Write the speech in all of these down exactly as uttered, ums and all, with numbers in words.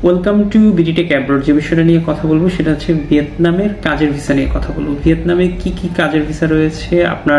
Welcome to BDTech abroad. যে বিষয়টা নিয়ে কথা বলবো সেটা হচ্ছে ভিয়েতনামের কাজের ভিসা নিয়ে কথা বলবো। ভিয়েতনামে কি কি কাজের ভিসা রয়েছে, আপনার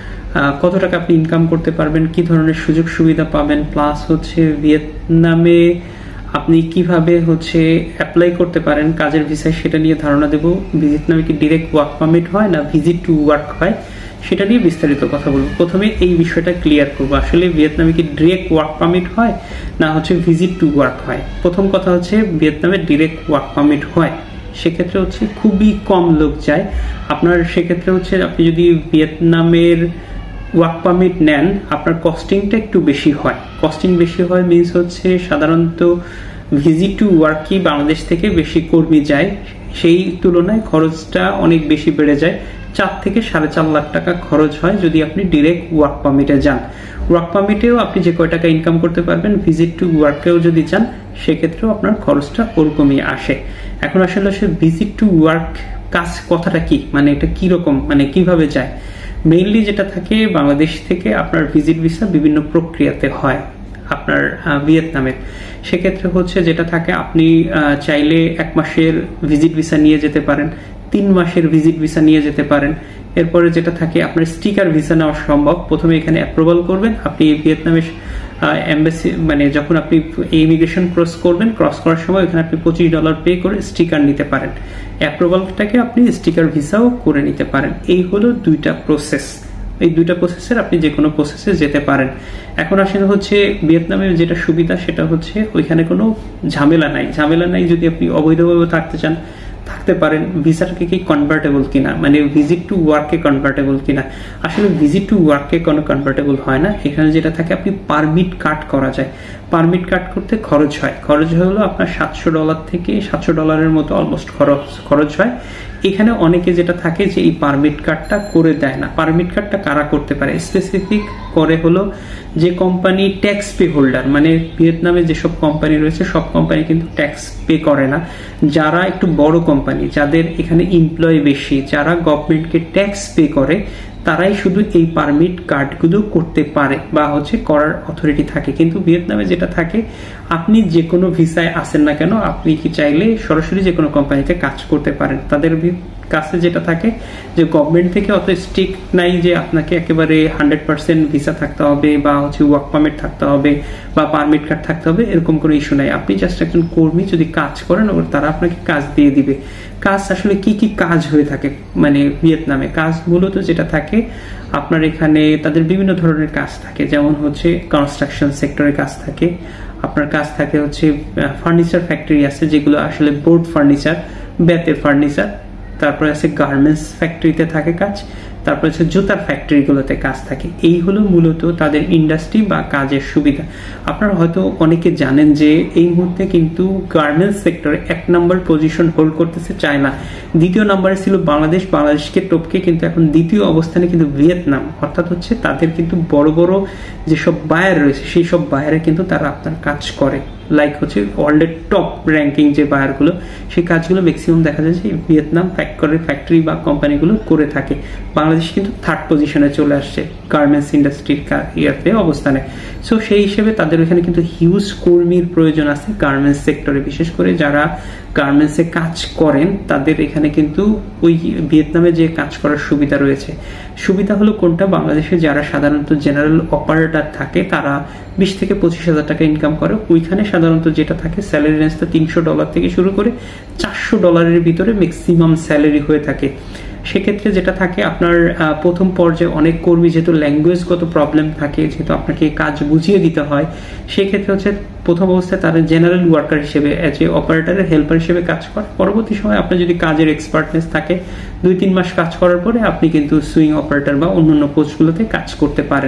কত টাকা আপনি ইনকাম করতে পারবেন, কি ধরনের সুযোগ সুবিধা পাবেন, প্লাস হচ্ছে ভিয়েতনামে আপনি কিভাবে হচ্ছে অ্যাপ্লাই করতে পারেন কাজের ভিসায় সেটা নিয়ে ধারণা দেব। ভিয়েতনামে কি ডিরেক্ট ওয়ার্ক পারমিট হয় না ভিজিট টু ওয়ার্ক হয় সেটা নিয়ে বিস্তারিত কথা বলবো। প্রথমে এই বিষয়টা ক্লিয়ার করবো, আসলে ভিয়েতনামে কি ডিরেক্ট ওয়ার্ক পারমিট হয় না হচ্ছে ভিজিট টু ওয়ার্ক হয়। প্রথম কথা হচ্ছে ভিয়েতনামে ডিরেক্ট ওয়ার্ক পারমিট হয়, সেক্ষেত্রে হচ্ছে খুবই কম লোক যায়। আপনার সেক্ষেত্রে হচ্ছে আপনি যদি ভিয়েতনামের ওয়ার্ক পারমিট নেন আপনার কস্টিংটা একটু বেশি হয়। কস্টিং বেশি হয় মিনস হচ্ছে সাধারণত ভিজিট টু ওয়ার্কই বাংলাদেশ থেকে বেশি কর্মী যায়, সেই তুলনায় খরচটা অনেক বেশি বেড়ে যায়। চার থেকে সাড়ে চার লাখ টাকা খরচ হয় যদি আপনি ডিরেক্ট ওয়ার্ক পারমিটে যান। ওয়ার্ক পারমিটেও আপনি যে কয় টাকা ইনকাম করতে পারবেন, ভিজিট টু ওয়ার্কেও যদি যান সেক্ষেত্রেও আপনার খরচটা ওরকমই আসে। এখন আসলে সে ভিজিট টু ওয়ার্ক কাজ কথাটা কি, মানে এটা কিরকম, মানে কিভাবে যায়। মেইনলি যেটা থাকে বাংলাদেশ থেকে আপনার ভিজিট ভিসা বিভিন্ন প্রক্রিয়াতে হয় আপনার ভিয়েতনামের। সেক্ষেত্রে হচ্ছে যেটা থাকে আপনি চাইলে এক মাসের ভিজিট ভিসা নিয়ে যেতে পারেন, তিন মাসের ভিজিট ভিসা নিয়ে যেতে পারেন। এরপরে যেটা থাকে আপনার স্টিকার ভিসা নেওয়া সম্ভব। প্রথমে এখানে অ্যাপ্রুভাল করবেন আপনি ভিয়েতনামের এমবাসি, মানে যখন আপনি ইমিগ্রেশন ক্রস করবেন, ক্রস করার সময় এখানে আপনি পঁচিশ ডলার পে করে স্টিকার নিতে পারেন। অ্যাপ্রুভালটাকে আপনি স্টিকার ভিসাও করে নিতে পারেন। এই হলো দুইটা প্রসেস, এই দুইটা প্রসেসের আপনি যে কোনো প্রসেসে যেতে পারেন। এখন আসলে হচ্ছে ভিয়েতনামের যেটা সুবিধা সেটা হচ্ছে ওইখানে কোনো ঝামেলা নাই। ঝামেলা নাই যদি আপনি অবৈধভাবে থাকতে চান থাকতে পারেন। ভিসাটাকে কি কনভার্টেবল কিনা, মানে ভিজিট টু ওয়ার্কে কনভার্টেবল কিনা। আসলে ভিজিট টু ওয়ার্কে কোনো কনভার্টেবল হয় না। এখানে যেটা থাকে আপনি পারমিট কাট করা যায়। পারমিট কাট করতে খরচ হয়, খরচ হলো আপনার সাতশো ডলার থেকে সাতশো ডলারের মতো অলমোস্ট খরচ খরচ হয়। এখানে অনেকে যেটা থাকে যে এই পারমিট কার্ডটা করে দেয় না। পারমিট কার্ডটা কারা করতে পারে, স্পেসিফিক করে হলো যে কোম্পানি ট্যাক্স পে হোল্ডার, মানে ভিয়েতনামে যেসব কোম্পানি রয়েছে সব কোম্পানি কিন্তু ট্যাক্স পে করে না। যারা একটু বড় কোম্পানি, যাদের এখানে এমপ্লয়ি বেশি, যারা গভর্নমেন্টকে ট্যাক্স পে করে, তারাই শুধু এই পারমিট কার্ডগুলো করতে পারে বা হচ্ছে করার অথরিটি থাকে। কিন্তু ভিয়েতনামে যেটা থাকে আপনি যে কোনো ভিসায় আসেন না কেন আপনি কি চাইলে সরাসরি যে কোনো কোম্পানিতে কাজ করতে পারেন। তাদের কাছে যেটা থাকে যে গভর্নমেন্ট থেকে অত স্ট্রিক্ট নাই যে আপনাকে একেবারে হান্ড্রেড পার্সেন্ট ভিসা থাকতে হবে বা হচ্ছে ওয়ার্ক পারমিট থাকতে হবে বা পারমিট কার্ড থাকতে হবে, এরকম কোনো ইস্যু নাই। আপনি জাস্ট একজন কর্মী যদি কাজ করেন ওর তারা আপনাকে কাজ দিয়ে দিবে। কাজ আসলে কি কি কাজ হয়ে থাকে মানে ভিয়েতনামে, কাজ মূলত যেটা থাকে আপনার এখানে তাদের বিভিন্ন ধরনের কাজ থাকে, যেমন হচ্ছে কনস্ট্রাকশন সেক্টরের কাজ থাকে, আপনার কাজ থাকে হচ্ছে ফার্নিচার ফ্যাক্টরি আছে যেগুলো আসলে বোর্ড ফার্নিচার, বেতের ফার্নিচার, তারপরে আছে গার্মেন্টস ফ্যাক্টরিতে থাকে কাজ, তারপরে হচ্ছে জুতার ফ্যাক্টরিগুলোতে কাজ থাকে। এই হলো মূলত তাদের ইন্ডাস্ট্রি বা কাজের সুবিধা। আপনারা হয়তো অনেকে জানেন যে এই মুহূর্তে কিন্তু গার্মেন্টস সেক্টরে এক নম্বর পজিশন হোল্ড করতেছে চায়না, দ্বিতীয় নম্বরে ছিল বাংলাদেশ, বাংলাদেশকে টপকে কিন্তু এখন দ্বিতীয় অবস্থানে কিন্তু ভিয়েতনাম। অর্থাৎ হচ্ছে তাদের কিন্তু বড় বড় যেসব বায়ার রয়েছে সেই সব বায়ারে কিন্তু তারা আপনার কাজ করে, লাইক হচ্ছে ওয়ার্ল্ডের টপ র্যাঙ্কিং যে বায়ারগুলো সেই কাজগুলো ম্যাক্সিমাম দেখা যায় যে ভিয়েতনাম ফ্যাক্টরি ফ্যাক্টরি বা কোম্পানিগুলো করে থাকে। বাংলাদেশ কিন্তু থার্ড পজিশনে চলে আসছে গার্মেন্টস ইন্ডাস্ট্রির ইয়াতে অবস্থানে। সো সেই হিসেবে তাদের এখানে কিন্তু হিউজ কর্মীর প্রয়োজন আছে গার্মেন্টস সেক্টরে, বিশেষ করে যারা গার্মেন্টসে কাজ করেন তাদের এখানে কিন্তু ওই ভিয়েতনামে যে কাজ করার সুবিধা রয়েছে। সুবিধা হলো কোনটা, বাংলাদেশে যারা সাধারণত জেনারেল অপারেটর থাকে তারা বিশ থেকে পঁচিশ হাজার টাকা ইনকাম করে, ওইখানে সাধারণত যেটা থাকে স্যালারি রেঞ্জটা তিনশো ডলার থেকে শুরু করে চারশো ডলারের ভিতরে ম্যাক্সিমাম স্যালারি হয়ে থাকে। সেক্ষেত্রে যেটা থাকে আপনার প্রথম পর্যায়ে অনেক কর্মী যেহেতু ল্যাঙ্গুয়েজগত প্রবলেম থাকে, যেহেতু আপনাকে কাজ বুঝিয়ে দিতে হয়, সেক্ষেত্রে হচ্ছে প্রথম অবস্থায় তারা জেনারেল ওয়ার্কার হিসেবে এজ এ অপারেটরের হেল্পার হিসেবে কাজ করে। পরবর্তী সময় আপনার যদি কাজের এক্সপার্টনেস থাকে দুই তিন মাস কাজ করার পরে আপনি কিন্তু সুইং অপারেটর বা অন্যান্য পোস্টগুলোতে কাজ করতে পারেন।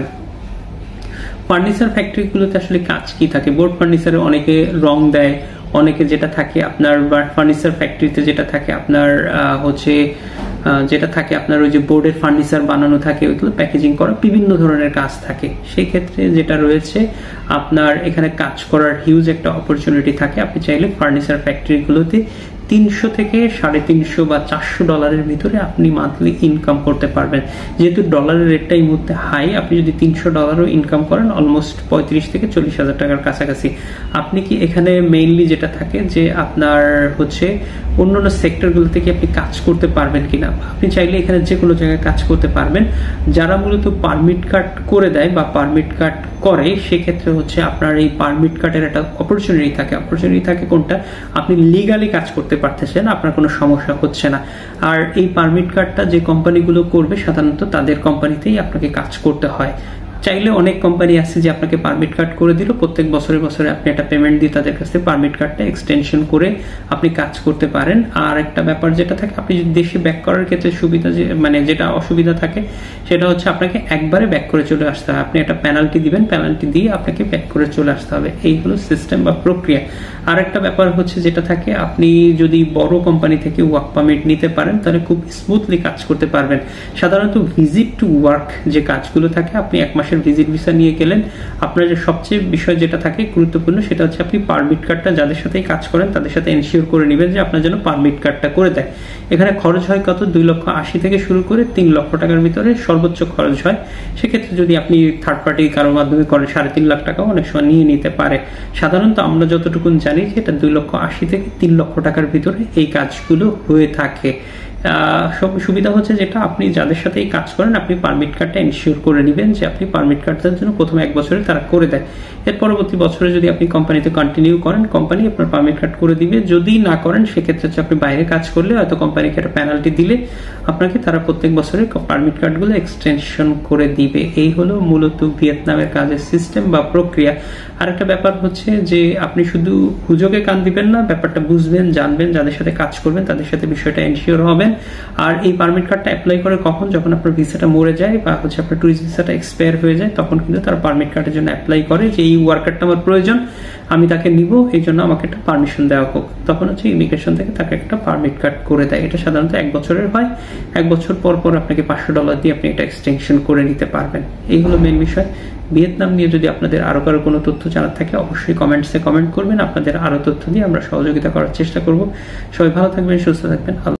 ফার্নিচার ফ্যাক্টরিগুলোতে আসলে কাজ কি থাকে, বোর্ড ফার্নিচারে অনেকে রং দেয়, অনেকে যেটা থাকে আপনার ফার্নিচার ফ্যাক্টরিতে যেটা থাকে আপনার হচ্ছে যেটা থাকে আপনার ওই যে বোর্ডের ফার্নিচার বানানো থাকে ওইগুলো প্যাকেজিং করা, বিভিন্ন ধরনের কাজ থাকে। সেই ক্ষেত্রে যেটা রয়েছে আপনার এখানে কাজ করার হিউজ একটা অপরচুনিটি থাকে। আপনি চাইলে ফার্নিচার ফ্যাক্টরিগুলোতে তিনশো থেকে সাড়ে তিনশো বা চারশো ডলারের ভিতরে আপনি মান্থলি ইনকাম করতে পারবেন। যেহেতু ডলারের রেটটা এই মুহূর্তে হাই, আপনি যদি তিনশো ডলারও ইনকাম করেন অলমোস্ট পঁয়ত্রিশ থেকে চল্লিশ হাজার টাকার কাছাকাছি। আপনি কি এখানে মেইনলি যেটা থাকে যে আপনার হচ্ছে অন্যান্য সেক্টরগুলোতে কি আপনি কাজ করতে পারবেন কিনা, আপনি চাইলে এখানে যে কোনো জায়গায় কাজ করতে পারবেন। যারা মূলত পারমিট কার্ড করে দেয় বা পারমিট কার্ড করে সেক্ষেত্রে হচ্ছে আপনার এই পারমিট কার্ডের একটা অপরচুনিটি থাকে। অপরচুনিটি থাকে কোনটা, আপনি লিগালি কাজ করতে পারতেছেন, আপনার কোনো সমস্যা হচ্ছে না। আর এই পারমিট কার্ডটা যে কোম্পানিগুলো করবে সাধারণত তাদের কোম্পানিতেই আপনাকে কাজ করতে হয়। চাইলে অনেক কোম্পানি আছে যে আপনাকে পারমিট কার্ড করে দিল, প্রত্যেক বছরে বছরে আপনি একটা পেমেন্ট দিয়ে তাদের কাছে পারমিট কার্ডটা এক্সটেনশন করে আপনি কাজ করতে পারেন। আর একটা ব্যাপার যেটা থাকে, আপনি যদি দেশে ব্যাক করার ক্ষেত্রে সুবিধা যে মানে যেটা অসুবিধা থাকে সেটা হচ্ছে আপনাকে একবারে ব্যাক করে চলে আসতে হবে। আপনি একটা পেনাল্টি দিবেন, পেনাল্টি দিয়ে আপনাকে ব্যাক করে চলে আসতে হবে। এই হলো সিস্টেম বা প্রক্রিয়া। আর একটা ব্যাপার হচ্ছে যেটা থাকে, আপনি যদি বড় কোম্পানি থেকে ওয়ার্ক পারমিট নিতে পারেন তাহলে খুব স্মুথলি কাজ করতে পারবেন। সাধারণত ভিজিট টু ওয়ার্ক যে কাজগুলো থাকে, আপনি এক মাসের ভিজিট ভিসা নিয়ে গেলেন, আপনার যে সবচেয়ে বিষয় যেটা থাকে গুরুত্বপূর্ণ সেটা হচ্ছে আপনি পারমিট কার্ডটা যাদের সাথেই কাজ করেন তাদের সাথে এনশিওর করে নেবেন যে আপনার জন্য পারমিট কার্ডটা করে দেয়। এখানে খরচ হয় কত, দুই লক্ষ আশি থেকে শুরু করে তিন লক্ষ টাকার ভিতরে সর্বোচ্চ খরচ হয়। সেক্ষেত্রে যদি আপনি থার্ড পার্টি কারোর মাধ্যমে করেন সাড়ে তিন লাখ টাকাও অনেক সময় নিয়ে নিতে পারে। সাধারণত আমরা যতটুকু জানি যে এটা দুই লক্ষ আশি থেকে তিন লক্ষ টাকার ভিতরে এই কাজগুলো হয়ে থাকে। সব সুবিধা হচ্ছে যেটা আপনি যাদের সাথে এই কাজ করেন আপনি পারমিট কার্ডটা এনশিওর করে নেবেন যে আপনি পারমিট কার্ডটার জন্য প্রথমে এক বছরে তারা করে দেয়। এর পরবর্তী বছরে যদি আপনি কোম্পানিতে কন্টিনিউ করেন কোম্পানি আপনার পারমিট কার্ড করে দিবে। যদি না করেন সেক্ষেত্রে হচ্ছে আপনি বাইরে কাজ করলে হয়তো কোম্পানিকে একটা পেনাল্টি দিলে আপনাকে তারা প্রত্যেক বছরে পারমিট কার্ডগুলো এক্সটেনশন করে দিবে। এই হলো মূলত ভিয়েতনামের কাজের সিস্টেম বা প্রক্রিয়া। আর একটা ব্যাপার হচ্ছে যে আপনি শুধু হুজোগে কান দিবেন না, ব্যাপারটা বুঝবেন, জানবেন, যাদের সাথে কাজ করবেন তাদের সাথে বিষয়টা এনশিওর হবেন। আর এই পারমিট কার্ডটা অ্যাপ্লাই করে কখন, যখন আপনার ভিসাটা মরে যায় বা হচ্ছে আপনার ট্যুরিস্ট ভিসাটা এক্সপায়ার হয়ে যায় তখন কিন্তু তারা পারমিট কার্ডের জন্য অ্যাপ্লাই করে যে এই ওয়ার্কারটা আমার প্রয়োজন, আমি তাকে নিব, এই জন্য আমাকে একটা পারমিশন দেওয়া হোক। তখন হচ্ছে ইমিগ্রেশন থেকে তাকে একটা পারমিট কার্ড করে দেয়। এটা সাধারণত এক বছরের হয়। এক বছর পর পর আপনাকে পাঁচশো ডলার দিয়ে আপনি এটা এক্সটেনশন করে নিতে পারবেন। এই হলো মেন বিষয়। ভিয়েতনাম নিয়ে যদি আপনাদের আরো কারো কোনো তথ্য জানার থাকে অবশ্যই কমেন্টসে কমেন্ট করবেন। আপনাদের আরো তথ্য দিয়ে আমরা সহযোগিতা করার চেষ্টা করব। সবাই ভালো থাকবেন, সুস্থ থাকবেন।